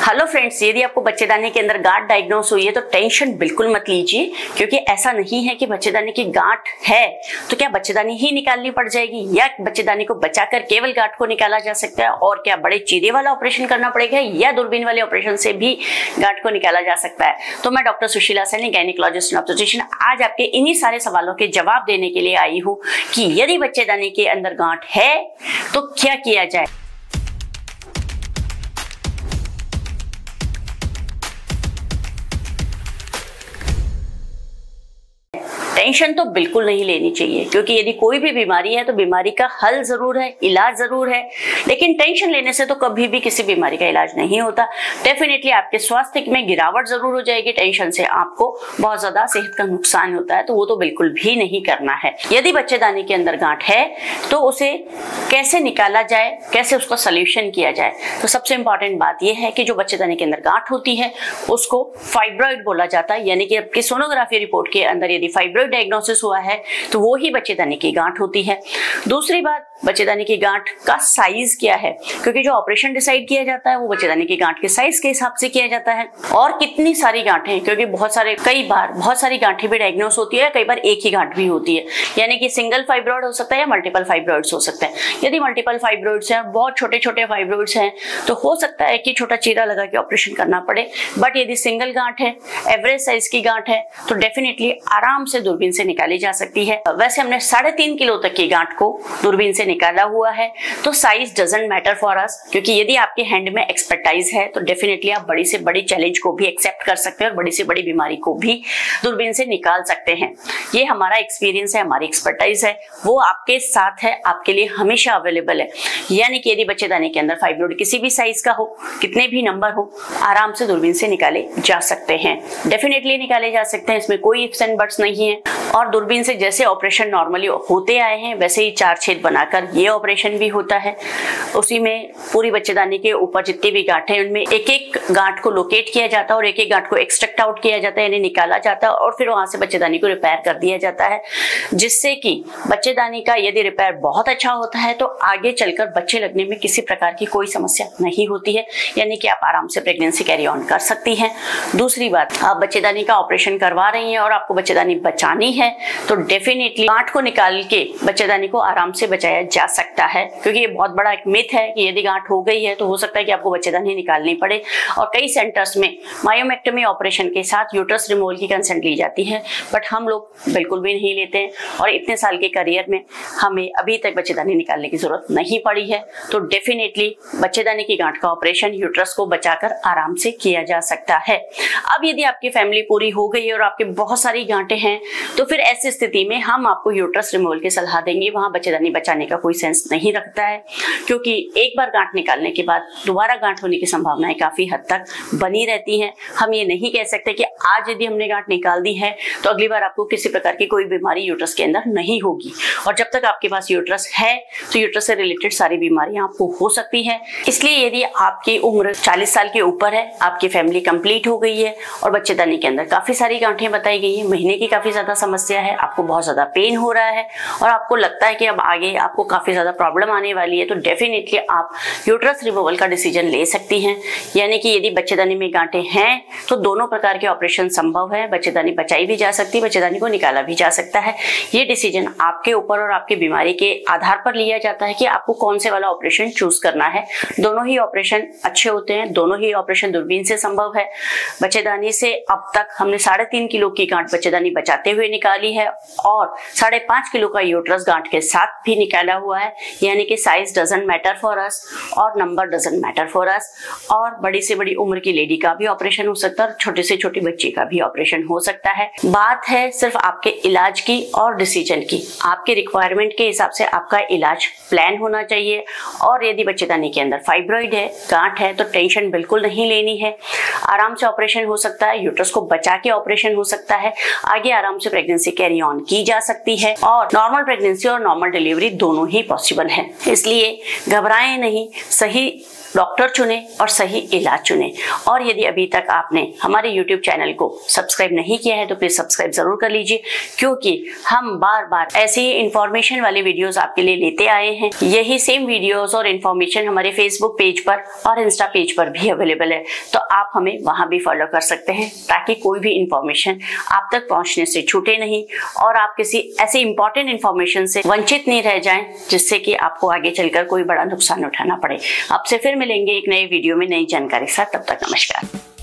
Hello friends, यदि आपको बच्चेदानी के अंदर गांठ डायग्नोस हुई है तो टेंशन बिल्कुल मत लीजिए, क्योंकि ऐसा नहीं है कि बच्चेदानी की गांठ है तो क्या बच्चेदानी ही निकालनी पड़ जाएगी या बच्चेदानी को बचाकर केवल गांठ को निकाला जा सकता है और क्या बड़े चीरे वाला ऑपरेशन करना पड़ेगा या दूरबीन वाले ऑपरेशन से भी गांठ को निकाला जा सकता है। तो मैं doctor Sushila Saini, gynaecologist and obstetrician, आज आपके इन्हीं सारे सवालों के जवाब देने के लिए आई हूँ कि यदि बच्चेदानी के अंदर गांठ है तो क्या किया जाए। टेंशन तो बिल्कुल नहीं लेनी चाहिए, क्योंकि यदि कोई भी बीमारी है तो बीमारी का हल जरूर है, इलाज जरूर है, लेकिन टेंशन लेने से तो कभी भी किसी बीमारी का इलाज नहीं होता। डेफिनेटली आपके स्वास्थ्य में गिरावट जरूर हो जाएगी, टेंशन से आपको बहुत ज्यादा सेहत का नुकसान होता है, तो वो तो बिल्कुल भी नहीं करना है। यदि बच्चेदानी के अंदर गांठ है तो उसे कैसे निकाला जाए, कैसे उसका सोल्यूशन किया जाए। तो सबसे इंपॉर्टेंट बात यह है कि जो बच्चेदानी के अंदर गांठ होती है उसको फाइब्रॉइड बोला जाता है, यानी कि आपकी सोनोग्राफी रिपोर्ट के अंदर यदि फाइब्रॉइड डायग्नोसिस हुआ है तो वो ही बच्चेदानी की गांठ होती है। दूसरी बात, बच्चेदानी की गांठ का साइज क्या है, क्योंकि जो ऑपरेशन डिसाइड किया जाता है वो बच्चेदानी की गांठ के साइज के हिसाब से किया जाता है। और कितनी सारी गांठें, क्योंकि कई बार बहुत सारी गांठें भी डायग्नोस होती है, कई बार एक ही गांठ भी होती है, यानी कि सिंगल फाइब्रॉइड हो सकता है या मल्टीपल फाइब्रॉइड्स हो सकते हैं। यदि मल्टीपल फाइब्रॉइड्स हैं, बहुत छोटे छोटे फाइब्रॉइड्स हैं, तो हो सकता है कि छोटा चीरा लगा के ऑपरेशन करना पड़े। बट यदि सिंगल गांठ है, एवरेज साइज की गांठ है, तो डेफिनेटली आराम से दूरबीन से निकाली जा सकती है। वैसे हमने 3.5 किलो तक की गांठ को दूरबीन से निकाला हुआ है, तो size doesn't matter for us, क्योंकि यदि आपके हैंड में एक्सपर्टाइज है तो डेफिनेटली आप बड़ी से बड़ी चैलेंज को भी एक्सेप्ट कर सकते हैं और बड़ी से बड़ी बीमारी को भी दूरबीन से निकाल सकते हैं। ये हमारा एक्सपीरियंस है, हमारी एक्सपर्टाइज है, वो आपके साथ है, आपके लिए हमेशा अवेलेबल है। यानी कि यदि बच्चेदानी के अंदर फाइब्रॉइड किसी भी साइज का हो, कितने भी नंबर हो, आराम से दूरबीन से निकाले जा सकते हैं, डेफिनेटली निकाले जा सकते हैं। इसमें कोई इफ्स एंड बट्स नहीं है। और दूरबीन से जैसे ऑपरेशन नॉर्मली होते आए हैं वैसे ही 4 छेद बनाकर ये ऑपरेशन भी होता है। उसी में पूरी बच्चेदानी के ऊपर जितनी भी गांठें हैं उनमें एक एक गांठ को लोकेट किया जाता है और एक एक गांठ को एक्सट्रैक्ट आउट किया जाता है, यानी निकाला जाता है, और फिर वहां से बच्चेदानी को रिपेयर कर दिया जाता है, जिससे कि बच्चेदानी का यदि रिपेयर बहुत अच्छा होता है तो आगे चलकर बच्चे लगने में किसी प्रकार की कोई समस्या नहीं होती है, यानी कि आप आराम से प्रेगनेंसी कैरी ऑन कर सकती हैं। दूसरी बात, आप बच्चेदानी का ऑपरेशन करवा रही हैं और आपको बच्चेदानी बचानी है तो डेफिनेटली गांठ को निकाल के बच्चेदानी को आराम से बचाया जा सकता है, क्योंकि ये बहुत बड़ा एक मिथ है कि यदि गांठ हो गई है तो हो सकता है कि आपको बच्चेदानी निकालनी पड़े। और कई सेंटर्स में मायोमेक्टमी ऑपरेशन के साथ यूट्रस रिमूवल की कंसेंट ली जाती है, बट हम लोग बिल्कुल भी नहीं लेते हैं और इतने साल के करियर में हमें अभी तक बच्चेदानी निकालने की जरूरत नहीं पड़ी है। तो डेफिनेटली बच्चेदानी की गांठ का ऑपरेशन यूट्रस को बचाकर आराम से किया जा सकता है। अब यदि आपकी फैमिली पूरी हो गई है और आपके बहुत सारी गांठें हैं तो फिर ऐसी स्थिति में हम आपको यूट्रस रिमूवल की सलाह देंगे। वहां बच्चेदानी बचाने का कोई सेंस नहीं रखता है, क्योंकि एक बार गांठ निकालने के बाद दोबारा गांठ होने की संभावनाएं काफी हद तक बनी रहती हैं। हम ये नहीं कह सकते कि आज यदि हमने गांठ निकाल दी है तो अगली बार आपको किसी प्रकार की कोई बीमारी यूट्रस के अंदर नहीं होगी, और जब तक आपके पास यूट्रस है तो यूट्रस से रिलेटेड सारी बीमारियां आपको हो सकती है। इसलिए यदि आपकी उम्र 40 साल के ऊपर है, आपकी फैमिली कंप्लीट हो गई है और बच्चेदानी के अंदर काफी सारी गांठें बताई गई है, महीने की काफी ज्यादा समस्या है, आपको बहुत ज्यादा पेन हो रहा है और आपको लगता है कि अब आगे आपको काफी ज्यादा प्रॉब्लम आने वाली है, तो डेफिनेटली आप यूट्रस रिमूवल का डिसीजन ले सकती हैं। यानी कि यदि बच्चेदानी में गांठें हैं तो दोनों प्रकार के ऑपरेशन संभव है, बच्चेदानी बचाई भी जा सकती है, बच्चेदानी को निकाला भी जा सकता है। ये डिसीजन आपके ऊपर और आपकी बीमारी के आधार पर लिया जाता है कि आपको कौन से वाला ऑपरेशन चूज करना है। दोनों ही ऑपरेशन अच्छे होते हैं, दोनों ही ऑपरेशन दूरबीन से संभव है। बच्चेदानी से अब तक हमने 3.5 किलो की गांठ बच्चेदानी बचाते हुए निकाली है और 5.5 किलो का यूट्रस गांठ के साथ भी निकाला हुआ है, यानी कि size doesn't matter for us और number doesn't matter for us. और बड़ी से बड़ी उम्र की लेडी का भी ऑपरेशन हो सकता है और छोटे से छोटे बच्चे का भी ऑपरेशन हो सकता है। बात है सिर्फ आपके इलाज की और डिसीजन की। आपके रिक्वायरमेंट के हिसाब से आपका इलाज प्लान होना चाहिए। और यदि बच्चेदानी के अंदर फाइब्रॉइड है, गांठ है, तो टेंशन बिल्कुल नहीं लेनी है, आराम से ऑपरेशन हो सकता है, यूट्रस को बचा के ऑपरेशन हो सकता है, आगे आराम से प्रेगनेंसी कैरी ऑन की जा सकती है और नॉर्मल प्रेगनेंसी और नॉर्मल डिलीवरी दोनों ही पॉसिबल है। इसलिए घबराएं नहीं, सही डॉक्टर चुने और सही इलाज चुने। और यदि अभी तक आपने हमारे YouTube चैनल को सब्सक्राइब नहीं किया है तो प्लीज सब्सक्राइब जरूर कर लीजिए, क्योंकि हम बार बार ऐसे ही इंफॉर्मेशन वाले वीडियोस आपके लिए लेते आए हैं। यही सेम वीडियोस और इंफॉर्मेशन हमारे फेसबुक पेज पर और इंस्टा पेज पर भी अवेलेबल है, तो आप हमें वहां भी फॉलो कर सकते हैं ताकि कोई भी इंफॉर्मेशन आप तक पहुंचने से छूटे नहीं और आप किसी ऐसे इंपॉर्टेंट इंफॉर्मेशन से वंचित नहीं रह जाएं जिससे कि आपको आगे चलकर कोई बड़ा नुकसान उठाना पड़े। आपसे फिर मिलेंगे एक नए वीडियो में नई जानकारी के साथ, तब तक नमस्कार।